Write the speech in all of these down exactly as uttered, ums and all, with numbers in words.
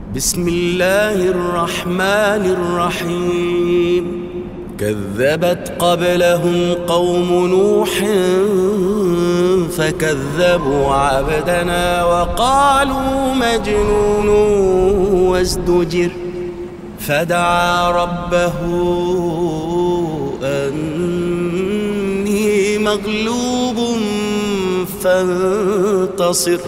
بسم الله الرحمن الرحيم. كذبت قبلهم قوم نوح فكذبوا عبدنا وقالوا مجنون وازدجر، فدعا ربه أني مغلوب فانتصر.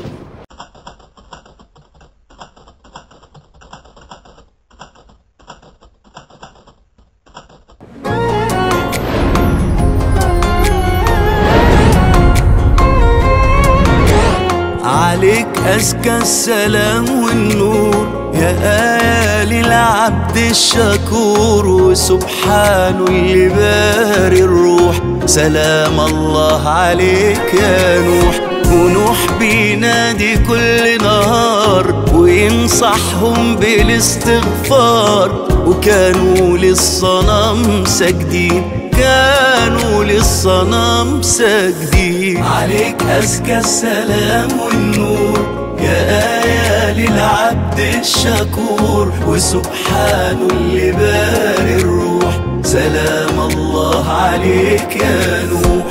عليك أزكى السلام والنور يا آية للعبد الشكور، وسبحان اللي باري الروح. سلام الله عليك يا نوح. ونوح بينادي كل نهار وينصحهم بالاستغفار، وكانوا للصنم ساجدين، كانوا للصنم ساجدين. عليك أزكى السلام والنور يا آية للعبد الشكور، وسبحان اللي باري الروح. سلام الله عليك يا نوح.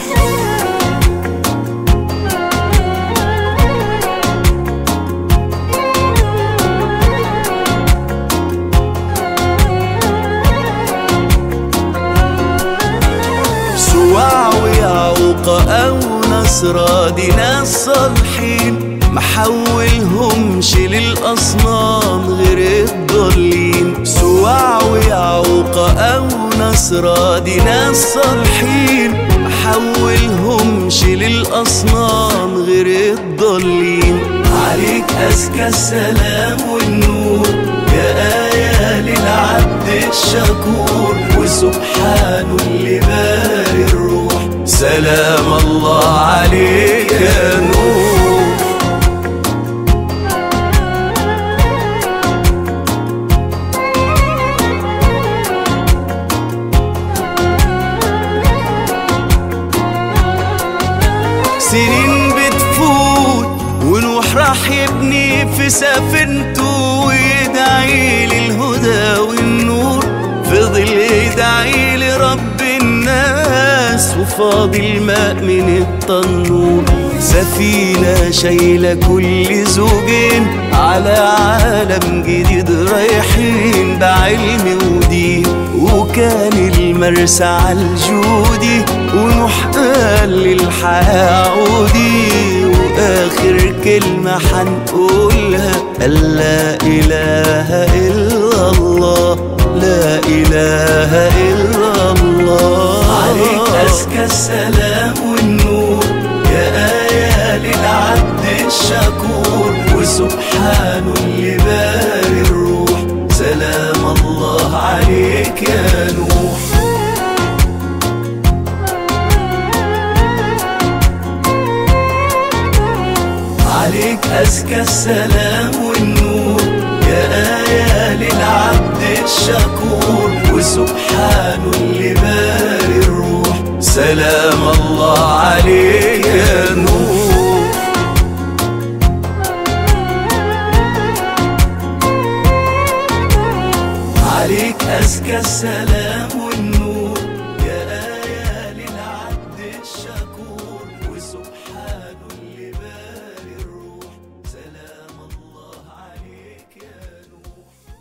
سواع ويعوق أو نصرى دي ناس صالحين، محولهمش للأصنام غير الضالين. سواع ويعوق أو نصرى دي ناس صالحين، محولهمش للأصنام غير الضالين. عليك أزكى السلام والنور يا آية للعبد الشكور، وسبحان اللي باري الروح. سلام الله عليك يا نور. سنين بتفوت ونوح راح يبني في سفينته ويدعي للهدى والنور، فضل يدعي لرب الناس وفاضل ماء من التنور. سفينة شايلة كل زوجين على عالم جديد رايحين بعلم ودين، وكان المرسى عالجودي ونوح قال للحياة عودي. وآخر كلمة حنقولها قال لا إله إلا الله، لا إله إلا الله. عليك أزكى السلام والنور يا آية للعبد الشكور، وسبحان اللي باري الروح. سلام الله عليك يا نوح. عليك أزكى السلام والنور يا آية للعبد الشكور، وسبحان اللي باري الروح. سلام الله عليك يا نور. عليك أزكى السلام والنور يا آية للعبد الشكور، وسبحان اللي باري الروح. سلام الله عليك يا نور.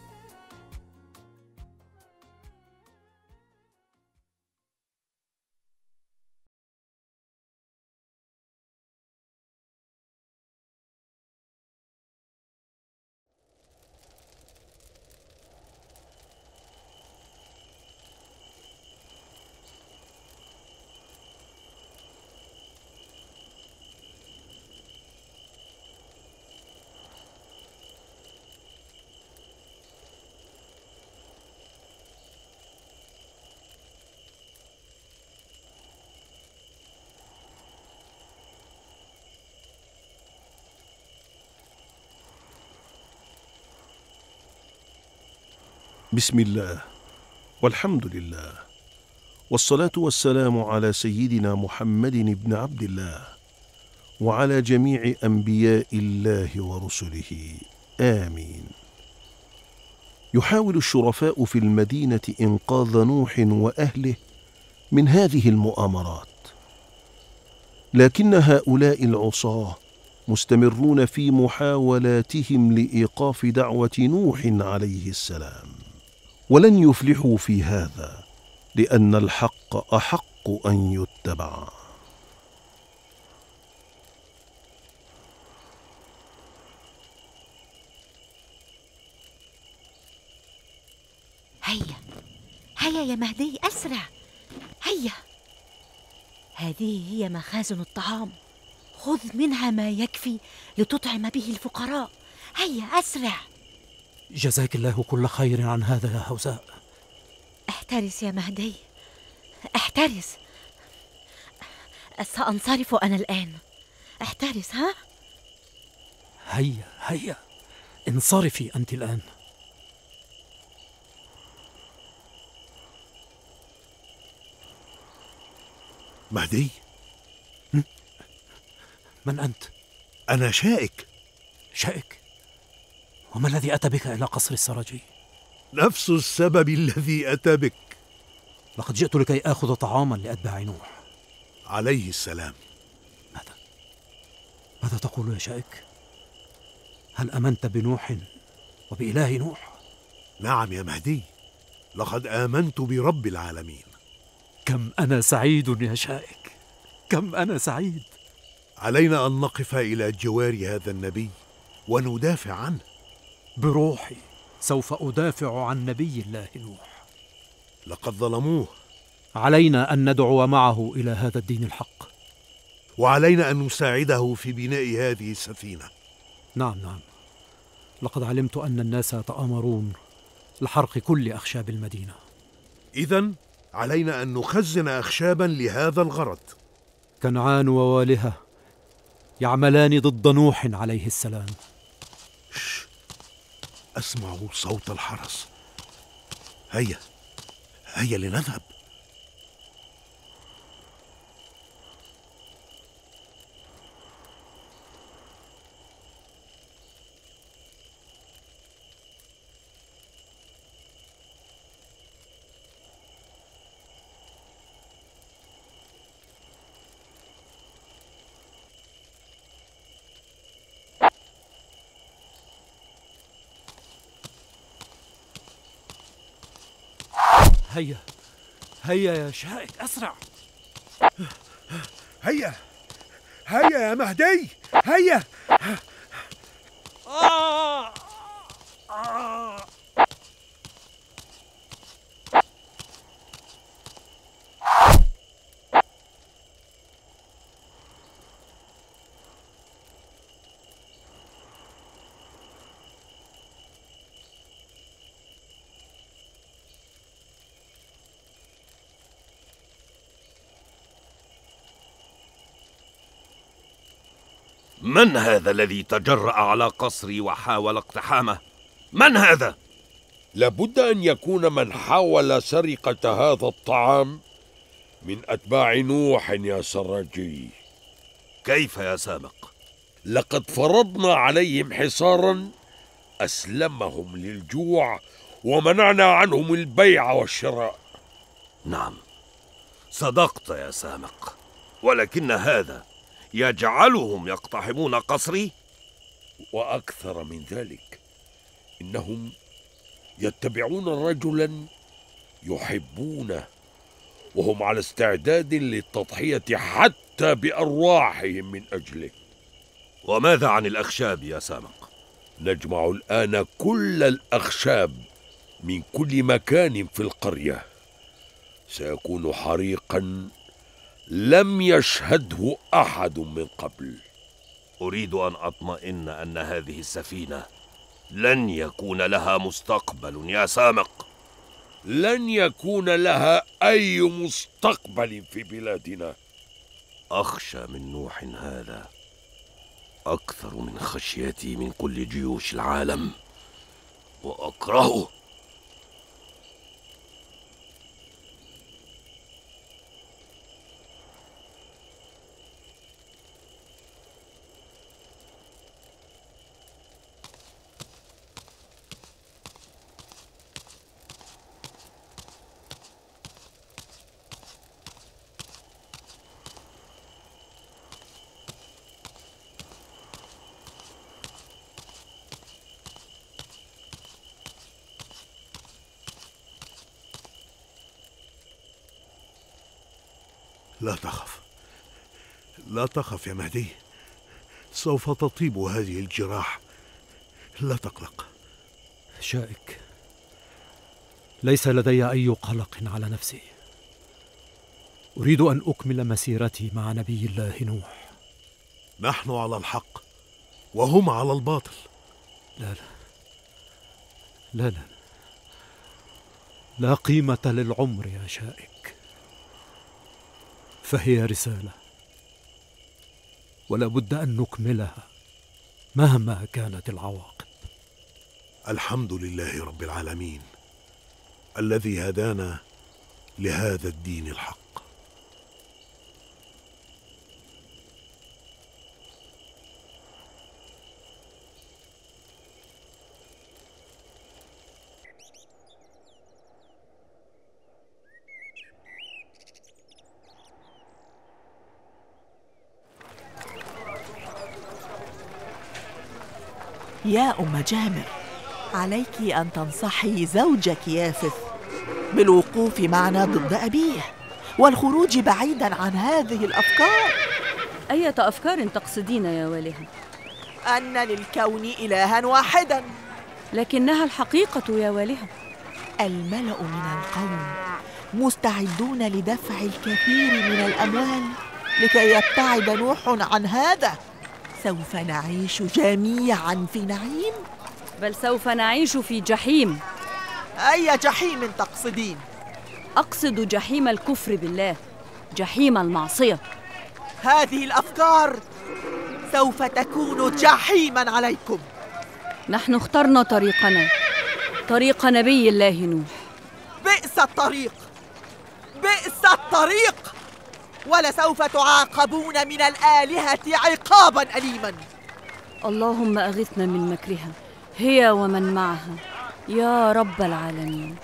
بسم الله والحمد لله، والصلاة والسلام على سيدنا محمد بن عبد الله وعلى جميع أنبياء الله ورسله، آمين. يحاول الشرفاء في المدينة إنقاذ نوح وأهله من هذه المؤامرات، لكن هؤلاء العصاة مستمرون في محاولاتهم لإيقاف دعوة نوح عليه السلام، ولن يفلحوا في هذا، لأن الحق أحق أن يتبع. هيا هيا يا مهدي، أسرع، هيا. هذه هي مخازن الطعام، خذ منها ما يكفي لتطعم به الفقراء. هيا أسرع. جزاك الله كل خير عن هذا يا هوزاء. احترس يا مهدي، احترس. سأنصرف أنا الآن، احترس. ها؟ هيا هيا، انصرفي أنت الآن. مهدي؟ من أنت؟ أنا شائك. شائك؟ وما الذي أتى بك إلى قصر السراجي؟ نفس السبب الذي أتى بك. لقد جئت لكي آخذ طعاما لأتباع نوح عليه السلام. ماذا؟ ماذا تقول يا شائك؟ هل أمنت بنوح وبإله نوح؟ نعم يا مهدي، لقد آمنت برب العالمين. كم أنا سعيد يا شائك، كم أنا سعيد. علينا أن نقف إلى جوار هذا النبي وندافع عنه. بروحي سوف أدافع عن نبي الله نوح. لقد ظلموه. علينا أن ندعو معه إلى هذا الدين الحق، وعلينا أن نساعده في بناء هذه السفينة. نعم نعم، لقد علمت أن الناس يتآمرون لحرق كل أخشاب المدينة. إذن علينا أن نخزن أخشابا لهذا الغرض. كنعان ووالها يعملان ضد نوح عليه السلام. شش. أسمع صوت الحرس. هيا هيا لنذهب. هيا هيا يا شائك، أسرع. هيا هيا يا مهدي، هيا. آه آه. من هذا الذي تجرأ على قصري وحاول اقتحامه؟ من هذا؟ لابد أن يكون من حاول سرقة هذا الطعام من أتباع نوح يا سراجي. كيف يا سامق؟ لقد فرضنا عليهم حصارا أسلمهم للجوع ومنعنا عنهم البيع والشراء. نعم، صدقت يا سامق، ولكن هذا يجعلهم يقتحمون قصري؟ وأكثر من ذلك، إنهم يتبعون رجلا يحبونه، وهم على استعداد للتضحية حتى بأرواحهم من أجله. وماذا عن الأخشاب يا سامق؟ نجمع الآن كل الأخشاب من كل مكان في القرية. سيكون حريقا لم يشهده أحد من قبل. أريد أن أطمئن أن هذه السفينة لن يكون لها مستقبل يا سامق. لن يكون لها أي مستقبل في بلادنا. أخشى من نوح هذا أكثر من خشيتي من كل جيوش العالم، وأكرهه. لا تخف، لا تخف يا مهدي، سوف تطيب هذه الجراح، لا تقلق. شائك، ليس لدي أي قلق على نفسي. أريد أن أكمل مسيرتي مع نبي الله نوح. نحن على الحق وهم على الباطل. لا لا لا لا لا قيمة للعمر يا شائك، فهي رسالة ولا بد أن نكملها مهما كانت العواقب. الحمد لله رب العالمين الذي هدانا لهذا الدين الحق. يا أم جامر، عليك أن تنصحي زوجك يافث بالوقوف معنا ضد أبيه والخروج بعيدا عن هذه الأفكار. أية أفكار تقصدين يا والهة؟ أن للكون إلها واحدا. لكنها الحقيقة يا والهة. الملأ من القوم مستعدون لدفع الكثير من الأموال لكي يبتعد نوح عن هذا. سوف نعيش جميعا في نعيم، بل سوف نعيش في جحيم. أي جحيم تقصدين؟ أقصد جحيم الكفر بالله، جحيم المعصية. هذه الأفكار سوف تكون جحيما عليكم. نحن اخترنا طريقنا، طريق نبي الله نوح. بئس الطريق، بئس الطريق، ولسوف تعاقبون من الآلهة عقابا أليما. اللهم أغثنا من مكرها هي ومن معها يا رب العالمين.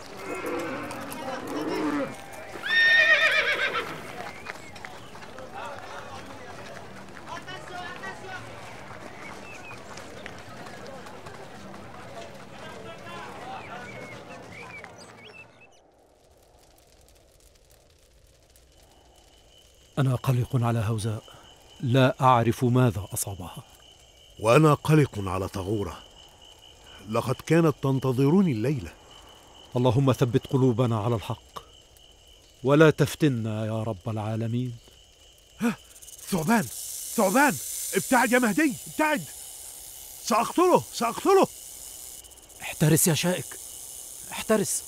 أنا قلق على هوزاء، لا أعرف ماذا أصابها. وأنا قلق على طغورة، لقد كانت تنتظرني الليلة. اللهم ثبت قلوبنا على الحق ولا تفتنا يا رب العالمين. ها، ثعبان ثعبان، ابتعد يا مهدي، ابتعد، سأقتله سأقتله. احترس يا شائك، احترس.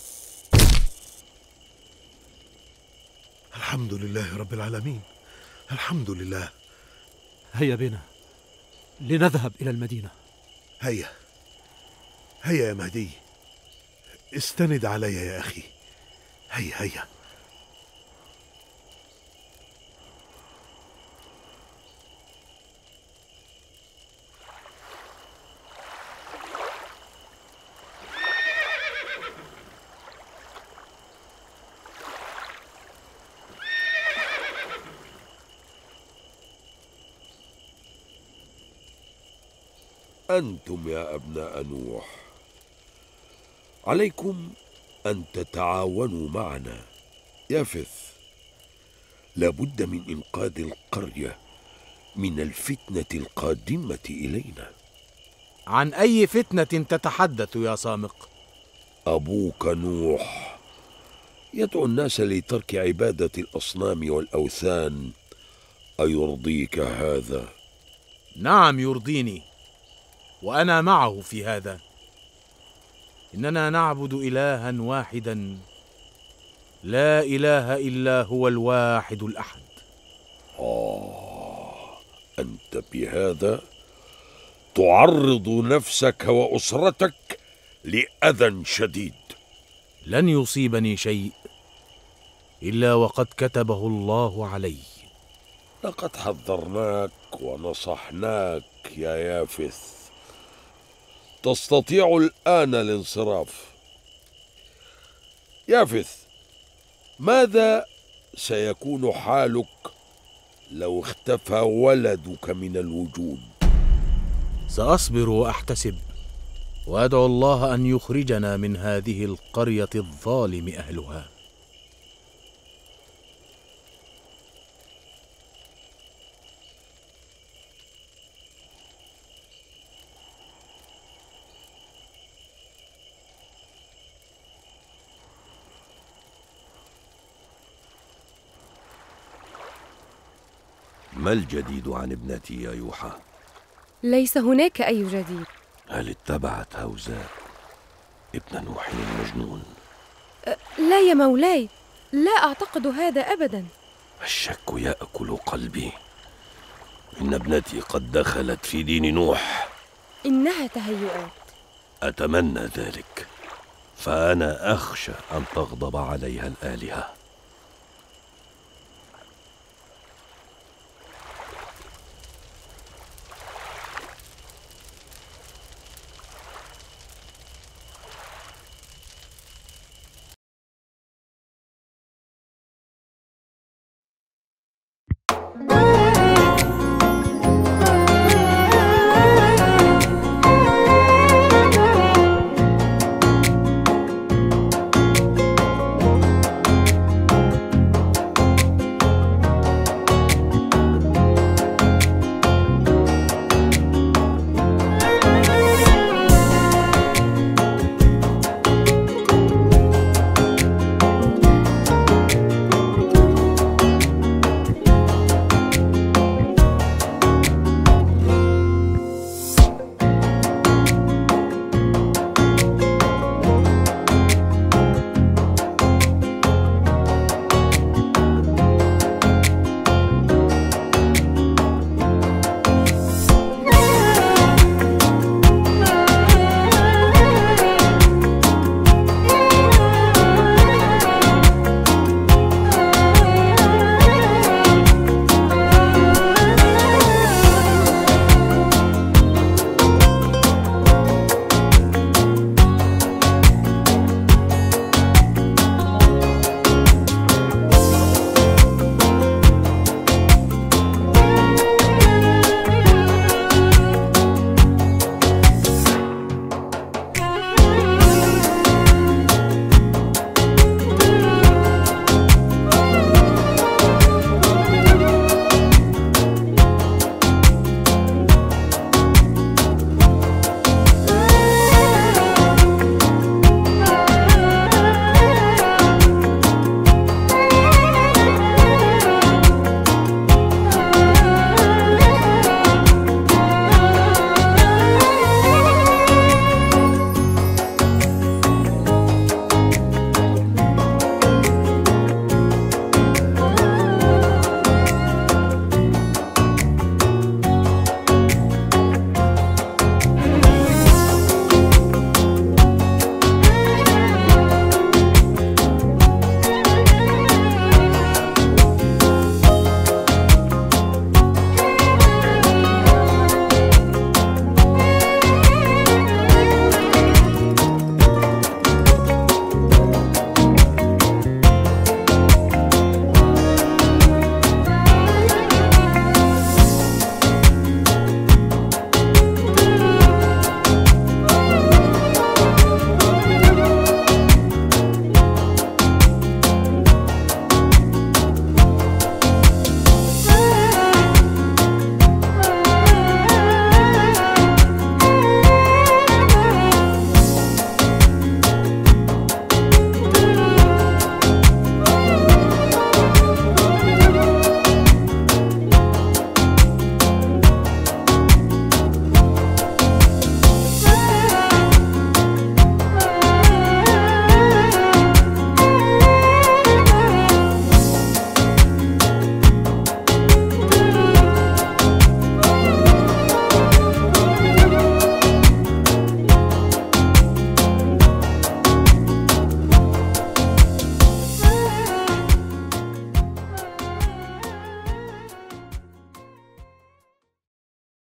الحمد لله رب العالمين، الحمد لله. هيا بنا لنذهب إلى المدينة. هيا هيا يا مهدي، استند علي يا أخي، هيا هيا. أنتم يا أبناء نوح، عليكم أن تتعاونوا معنا. يافث، لابد من إنقاذ القرية من الفتنة القادمة إلينا. عن أي فتنة تتحدث يا سامق؟ أبوك نوح يدعو الناس لترك عبادة الأصنام والأوثان، أيرضيك هذا؟ نعم يرضيني، وأنا معه في هذا. إننا نعبد إلها واحدا لا إله إلا هو الواحد الأحد. آه، أنت بهذا تعرض نفسك وأسرتك لأذى شديد. لن يصيبني شيء إلا وقد كتبه الله علي. لقد حذرناك ونصحناك يا يافث، تستطيع الآن الانصراف. يافث، ماذا سيكون حالك لو اختفى ولدك من الوجود؟ سأصبر وأحتسب وأدعو الله أن يخرجنا من هذه القرية الظالم أهلها. ما الجديد عن ابنتي يا يوحى؟ ليس هناك أي جديد. هل اتبعت هوزاء ابن نوح المجنون؟ أه لا يا مولاي، لا أعتقد هذا أبدا. الشك يأكل قلبي. إن ابنتي قد دخلت في دين نوح. إنها تهيؤات. أتمنى ذلك، فأنا أخشى أن تغضب عليها الآلهة.